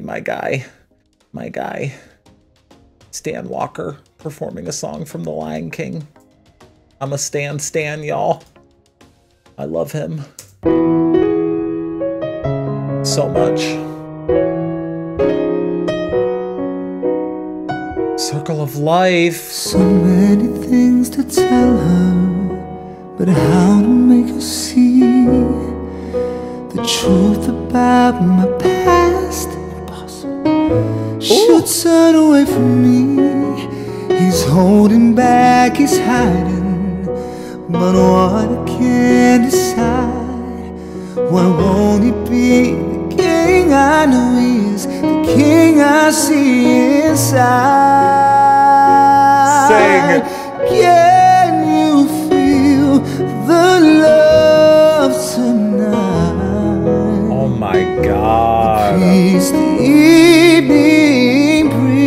my guy. My guy. Stan Walker performing a song from The Lion King. I'm a Stan, y'all. I love him so much. Circle of Life. So many things to tell her, but how to make her see the truth about my past? Impossible. She'll turn away from me. He's holding back, he's hiding. But what I can't decide, why won't he be the king I know he is, the king I see inside? Sing. Can you feel the love tonight? Oh my God. The peace the evening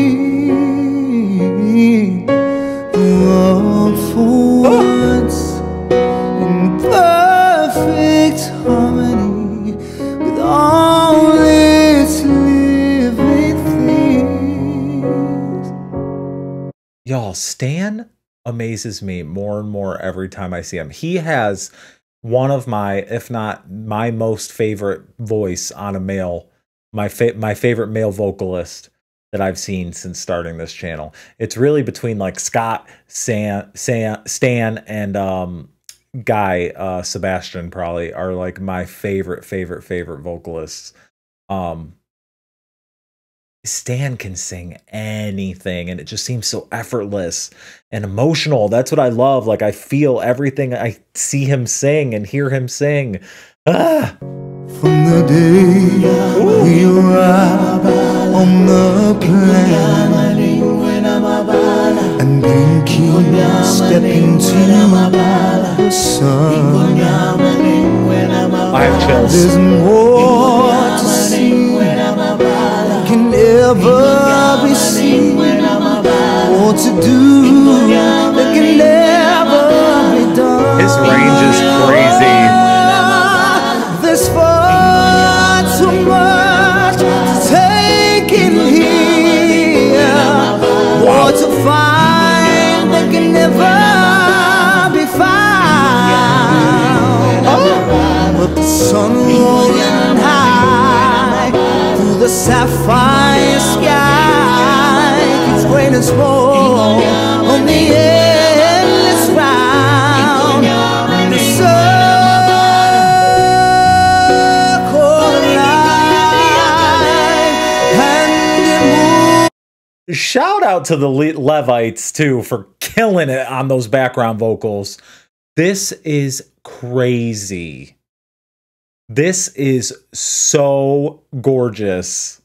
brings, the world for once in perfect harmony with all its living things. Y'all, Stan amazes me more and more every time I see him. He has one of my, if not my most favorite voice on a male, my favorite male vocalist that I've seen since starting this channel. It's really between like Scott, Stan, and Guy, Sebastian probably are like my favorite vocalists. Stan can sing anything, and it just seems so effortless and emotional. That's what I love. Like, I feel everything I see him sing and hear him sing. Ah! From the day we arrived on the planet and blinking, step into the sun, I have chills. there's more to see can ever be seen, or to do that can never be done. His range is crazy. There's far too much to take in here, or to find that can never be found. But the sun rolling high through the sapphire sky keeps great and small on the endless round. The circle line, and it Shout out to the Levites too for killing it on those background vocals. This is crazy. This is so gorgeous.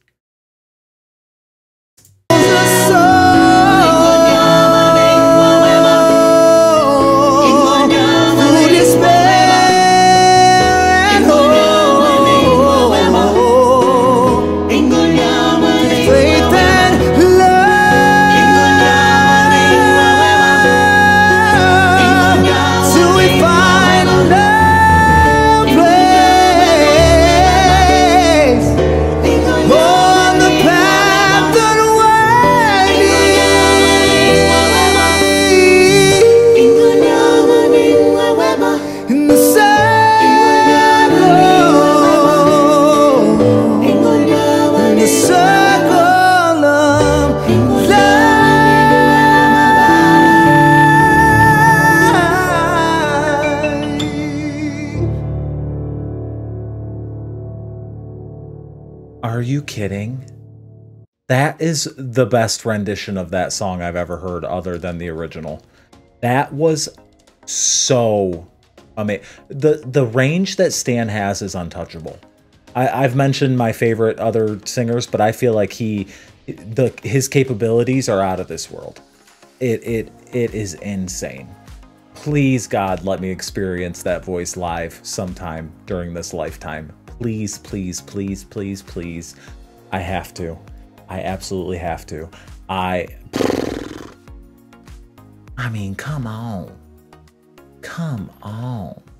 Are you kidding? That is the best rendition of that song I've ever heard other than the original. That was so amazing. The range that Stan has is untouchable. I've mentioned my favorite other singers, but I feel like his capabilities are out of this world. It is insane. Please, God, let me experience that voice live sometime during this lifetime. Please, please, please, please, please. I have to. I absolutely have to. I mean, come on. Come on.